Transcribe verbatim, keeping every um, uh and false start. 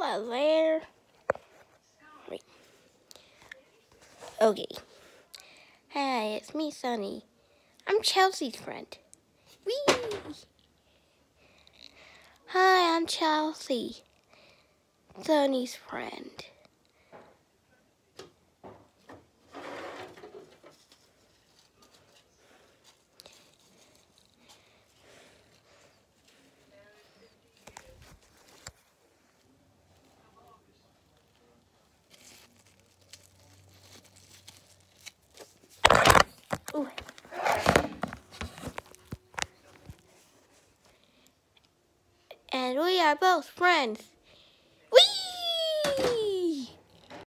Hello there. Wait. Okay. Hey, it's me, Sunny. I'm Chelsea's friend. Whee! Hi, I'm Chelsea, Sunny's friend. Ooh. And we are both friends. Whee!